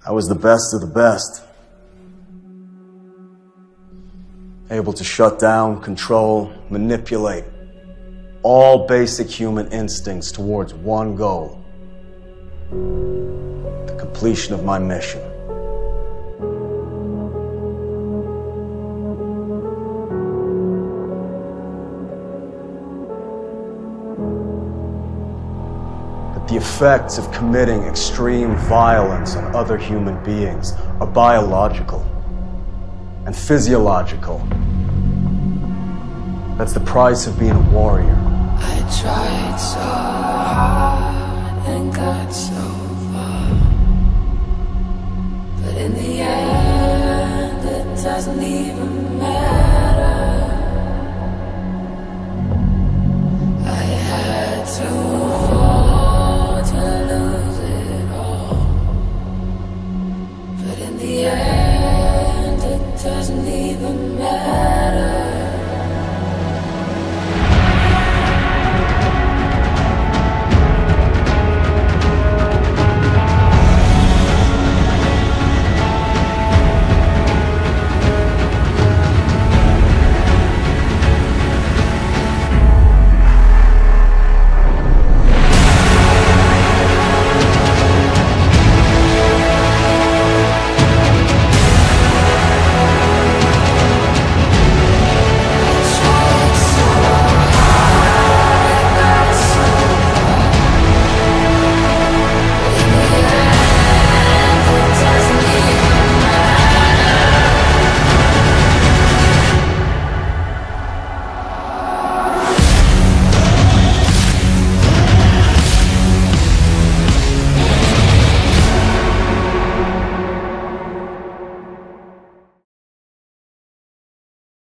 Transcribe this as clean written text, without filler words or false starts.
I was the best of the best. Able to shut down, control, manipulate all basic human instincts towards one goal: the completion of my mission. But the effects of committing extreme violence on other human beings are biological and physiological. That's the price of being a warrior. I tried so hard and got so